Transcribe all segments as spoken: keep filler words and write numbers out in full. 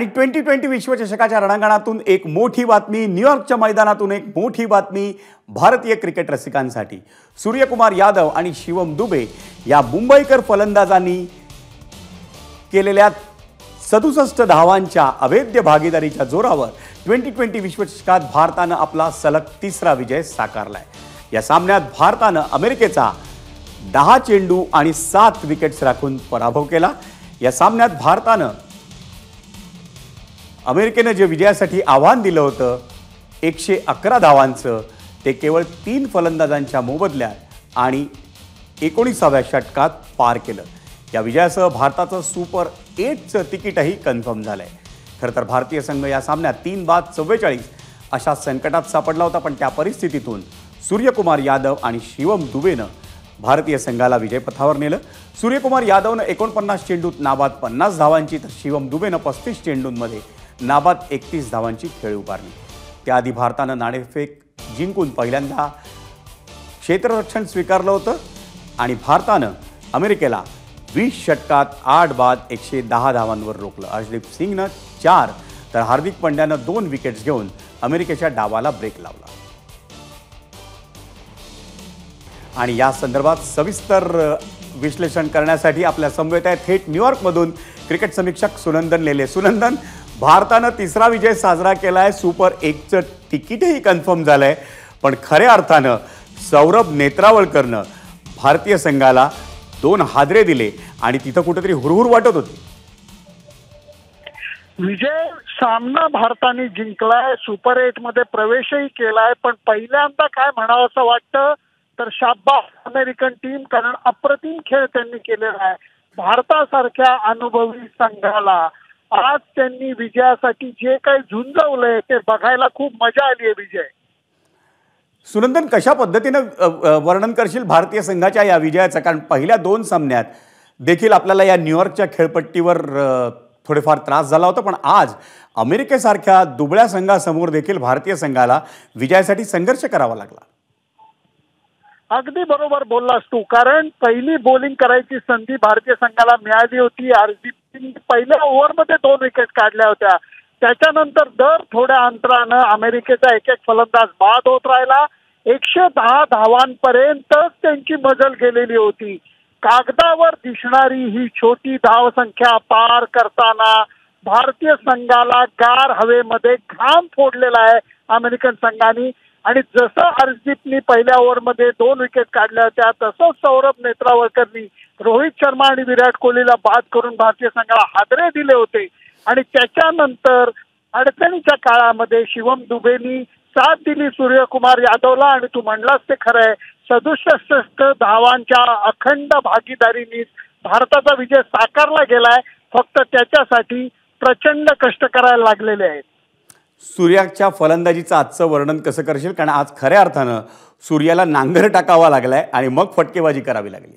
Twenty twenty विश्वचषकाच्या रणांगणातून एक मोठी बातमी, न्यूयॉर्कच्या मैदानातून एक मोठी बातमी भारतीय क्रिकेट रसिकांसाठी। सूर्यकुमार यादव आणि शिवम दुबे या मुंबईकर फलंदाजांनी केलेल्या सदुसष्ट धावांच्या अभेद्य भागीदारीच्या जोरावर ट्वेंटी ट्वेंटी विश्वचषकात भारताने आपला सलग तिसरा विजय साकारलाय। या सामन्यात भारताने अमेरिकेचा दहा चेंडू आणि सात विकेट्स राखून पराभव केला। या सामन्यात भारताने अमेरिकेने जे विजयासाठी आव्हान दिलं होतं एकशे अकरा धावांचं, ते केवळ तीन फलंदाजांच्या मोबदल्यात आणि एकोणीसाव्या षटकात पार केलं। या विजयासह भारताचं सुपर एटचं तिकीटही कन्फर्म झालंय। खरं तर भारतीय संघ या सामन्यात तीन बाद चव्वेचाळीस अशा संकटात सापडला होता, पण त्या परिस्थितीतून सूर्यकुमार यादव आणि शिवम दुबेनं भारतीय संघाला विजयपथावर नेलं। सूर्यकुमार यादवनं एकोणपन्नास चेंडूत नाबाद पन्नास धावांची, तर शिवम दुबेनं पस्तीस चेंडूंमध्ये नाबाद एकतीस धावांची खेळी उभारली। त्याआधी भारतानं नाणेफेक जिंकून पहिल्यांदा क्षेत्ररक्षण स्वीकारलं होतं आणि भारतानं अमेरिकेला वीस षटकात आठ बाद एकशे दहा धावांवर रोखलं। अर्शदीप सिंगनं चार तर हार्दिक पंड्यानं दोन विकेट्स घेऊन अमेरिकेच्या डावाला ब्रेक लावला। आणि या संदर्भात सविस्तर विश्लेषण करण्यासाठी आपल्या समवेत आहे थेट न्यूयॉर्कमधून क्रिकेट समीक्षक सुनंदन लेले। सुनंदन, भारतानं तिसरा विजय साजरा केलाय, सुपर एकचं तिकीटही कन्फर्म झालंय, पण खऱ्या अर्थानं सौरभ नेत्रावळकरनं भारतीय संघाला दोन हादरे दिले आणि तिथं कुठेतरी हुरहुर वाटत होती। विजय सामना भारताने जिंकलाय, सुपर एट मध्ये प्रवेशही केलाय, पण पहिल्यांदा काय म्हणावं असं वाटतं तर शाबास अमेरिकन टीम, कारण अप्रतिम खेळ त्यांनी केलेला आहे। भारतासारख्या अनुभवी संघाला आज त्यांनी विजयासाठी जे काही झुंजवलंय ते बघायला खूप मजा आली आहे। विजय सुनंदन, कशा पद्धतीनं वर्णन करशील भारतीय संघाच्या या विजयाचं? कारण पहिल्या दोन सामन्यात देखील आपल्याला या न्यूयॉर्कच्या खेळपट्टीवर थोडेफार त्रास झाला होता, पण आज अमेरिकेसारख्या दुबळ्या संघासमोर देखील भारतीय संघाला विजयासाठी संघर्ष करावा लागला। अगदी बरोबर बोललास तू, कारण पहिली बॉलिंग करायची संधी भारतीय संघाला मिळाली होती। अर्शदीप सिंग पहिल्या ओव्हरमध्ये दोन विकेट काढल्या होत्या, त्याच्यानंतर दर थोड्या अंतरानं अमेरिकेचा एक एक फलंदाज बाद होत राहिला। एकशे दहा धावांपर्यंतच त्यांची मजल गेलेली होती। कागदावर दिसणारी ही छोटी धावसंख्या पार करताना भारतीय संघाला गार हवेमध्ये घाम फोडलेला आहे अमेरिकन संघाने। आणि जसं अर्शदीपनी पहिल्या ओव्हरमध्ये दोन विकेट काढल्या होत्या, तसंच सौरभ नेत्रावळकरनी रोहित शर्मा आणि विराट कोहलीला बाद करून भारतीय संघाला हादरे दिले होते। आणि त्याच्यानंतर अडचणीच्या काळामध्ये शिवम दुबेनी साथ दिली सूर्यकुमार यादवला, आणि तू म्हणलास ते खरं आहे, सदुसष्ट धावांच्या अखंड भागीदारीने भारताचा विजय साकारला गेलाय। फक्त त्याच्यासाठी प्रचंड कष्ट करायला लागलेले आहेत। सूर्याच्या फलंदाजीचं आजचं वर्णन कसं करशील? कारण आज खऱ्या अर्थानं सूर्याला नांगर टाकावा लागलाय आणि मग फटकेबाजी करावी लागली।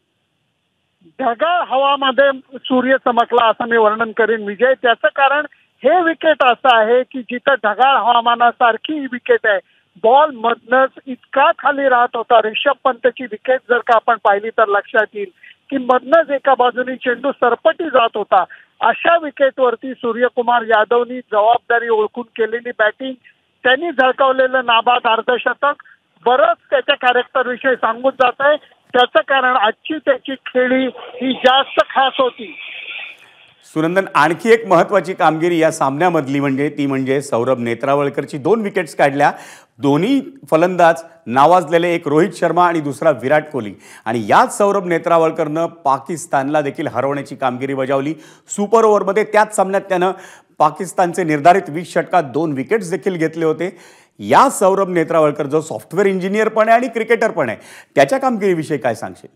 ढगाळ हवामध्ये सूर्य चमकला असं मी वर्णन करेन विजय। त्याचं कारण हे विकेट असं आहे की जिथं ढगाळ हवामानासारखी ही विकेट आहे, बॉल मधनच इतका खाली राहत होता। ऋषभ पंतची विकेट जर का आपण पाहिली तर लक्षात येईल की मधनच एका बाजूने चेंडू सरपटी जात होता। अशा विकेटवरती सूर्यकुमार यादवनी जबाबदारी ओळखून केलेली बॅटिंग, त्यांनी झळकावलेलं नाबाद अर्धशतक बरंच त्याच्या कॅरेक्टर विषयी सांगून जात आहे। त्याचं कारण आजची त्याची खेळी ही जास्त खास होती। सुनंदन, आणखी एक महत्त्वाची कामगिरी या सामन्यामधली म्हणजे ती म्हणजे सौरभ नेत्रावळकरची दोन विकेट्स काढल्या। दोन्ही फलंदाज नावाजलेले, एक रोहित शर्मा आणि दुसरा विराट कोहली, आणि याच सौरभ नेत्रावळकरनं पाकिस्तानला देखील हरवण्याची कामगिरी बजावली। सुपर ओव्हरमध्ये त्याच सामन्यात त्यानं पाकिस्तानचे निर्धारित वीस षटकात दोन विकेट्स देखील घेतले होते। या सौरभ नेत्रावळकर जो सॉफ्टवेअर इंजिनियर पण आहे आणि क्रिकेटर पण आहे, त्याच्या कामगिरीविषयी काय सांगशील?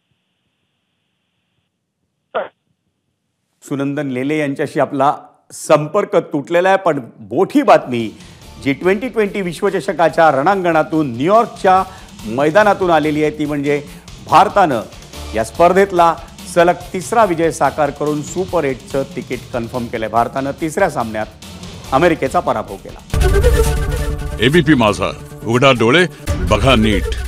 सुनंदन लेले यांच्याशी आपला संपर्क तुटलेला आहे, पण मोठी बातमी जी ट्वेंटी ट्वेंटी विश्वचषकाच्या रणांगणातून न्यूयॉर्कच्या मैदानातून आलेली आहे ती म्हणजे भारतानं या स्पर्धेतला सलग तिसरा विजय साकार करून सुपर एटचं तिकीट कन्फर्म केलंय। भारतानं तिसऱ्या सामन्यात अमेरिकेचा पराभव केला। एबीपी माझा, उघडा डोळे बघा नीट।